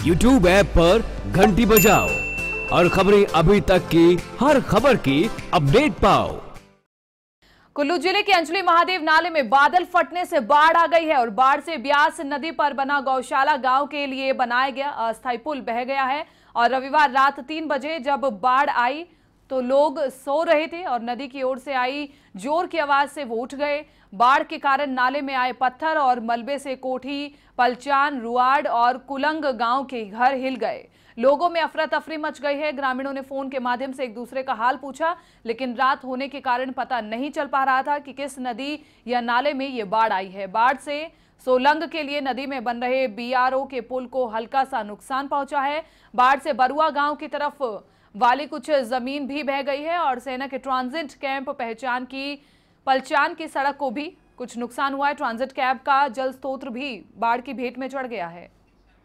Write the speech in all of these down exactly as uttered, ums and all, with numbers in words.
YouTube app पर घंटी बजाओ और खबरें अभी तक की हर खबर की अपडेट पाओ। कुल्लू जिले के अंजलि महादेव नाले में बादल फटने से बाढ़ आ गई है और बाढ़ से ब्यास नदी पर बना गौशाला गांव के लिए बनाया गया अस्थायी पुल बह गया है। और रविवार रात तीन बजे जब बाढ़ आई तो लोग सो रहे थे और नदी की ओर से आई जोर की आवाज से वो उठ गए। बाढ़ के कारण नाले में आए पत्थर और मलबे से कोठी, पलचान, रुआड़ और कुलंग गांव के घर हिल गए। लोगों में अफरा तफरी मच गई है। ग्रामीणों ने फोन के माध्यम से एक दूसरे का हाल पूछा, लेकिन रात होने के कारण पता नहीं चल पा रहा था कि किस नदी या नाले में ये बाढ़ आई है। बाढ़ से सोलंग के लिए नदी में बन रहे बीआरओ के पुल को हल्का सा नुकसान पहुंचा है। बाढ़ से बरुआ गांव की तरफ वाली कुछ जमीन भी बह गई है और सेना के ट्रांजिट कैंप पहचान की पलचान की सड़क को भी कुछ नुकसान हुआ है। ट्रांजिट कैंप का जल स्रोत भी बाढ़ की भेंट में चढ़ गया है।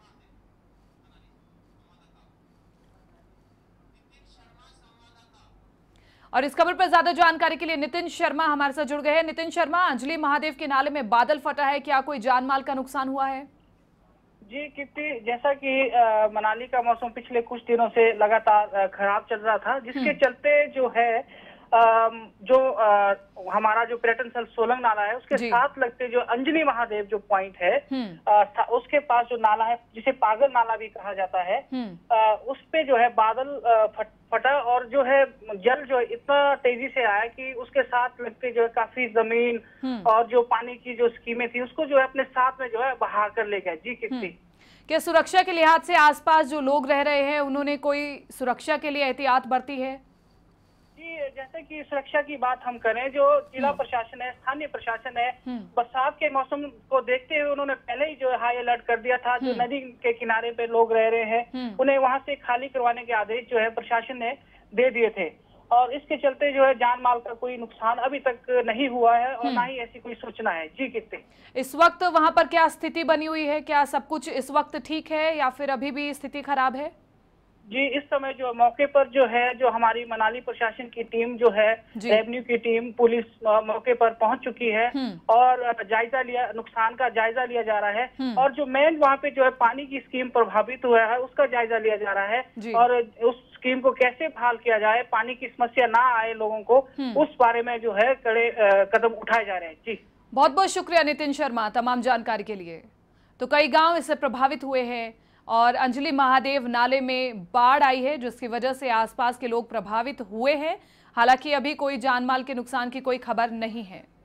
और इस खबर पर ज्यादा जानकारी के लिए नितिन शर्मा हमारे साथ जुड़ गए हैं। नितिन शर्मा, अंजलि महादेव के नाले में बादल फटा है, क्या कोई जान माल का नुकसान हुआ है? जी कीर्ति, जैसा कि आ, मनाली का मौसम पिछले कुछ दिनों से लगातार खराब चल रहा था, जिसके चलते जो है आ, जो आ, हमारा जो पर्यटन स्थल सोलंग नाला है उसके साथ लगते जो अंजलि महादेव जो पॉइंट है आ, उसके पास जो नाला है जिसे पागल नाला भी कहा जाता है, आ, उस पे जो है बादल आ, फट, फटा और जो है जल जो है इतना तेजी से आया कि उसके साथ लगते जो है काफी जमीन और जो पानी की जो स्कीमें थी उसको जो है अपने साथ में जो है बहा कर ले गए। जी कीर्ति, क्या सुरक्षा के लिहाज से आसपास जो लोग रह रहे हैं उन्होंने कोई सुरक्षा के लिए एहतियात बरती है? जी, जैसे कि सुरक्षा की बात हम करें, जो जिला प्रशासन है, स्थानीय प्रशासन है, बरसात के मौसम को देखते हुए उन्होंने पहले ही जो हाई अलर्ट कर दिया था। जो नदी के किनारे पे लोग रह रहे हैं उन्हें वहां से खाली करवाने के आदेश जो है प्रशासन ने दे दिए थे और इसके चलते जो है जान माल का कोई नुकसान अभी तक नहीं हुआ है और ना ही ऐसी कोई सूचना है। जी कितने इस वक्त वहां पर क्या स्थिति बनी हुई है? क्या सब कुछ इस वक्त ठीक है या फिर अभी भी स्थिति खराब है? जी, इस समय जो मौके पर जो है जो हमारी मनाली प्रशासन की टीम जो है, रेवेन्यू की टीम, पुलिस मौके पर पहुंच चुकी है और जायजा लिया, नुकसान का जायजा लिया जा रहा है और जो मेन वहां पे जो है पानी की स्कीम प्रभावित हुआ है उसका जायजा लिया जा रहा है और उस स्कीम को कैसे बहाल किया जाए, पानी की समस्या ना आए लोगों को, उस बारे में जो है कड़े कदम उठाए जा रहे हैं। जी, बहुत बहुत शुक्रिया नितिन शर्मा तमाम जानकारी के लिए। तो कई गाँव इससे प्रभावित हुए हैं और अंजलि महादेव नाले में बाढ़ आई है जिसकी वजह से आसपास के लोग प्रभावित हुए हैं। हालांकि अभी कोई जानमाल के नुकसान की कोई खबर नहीं है।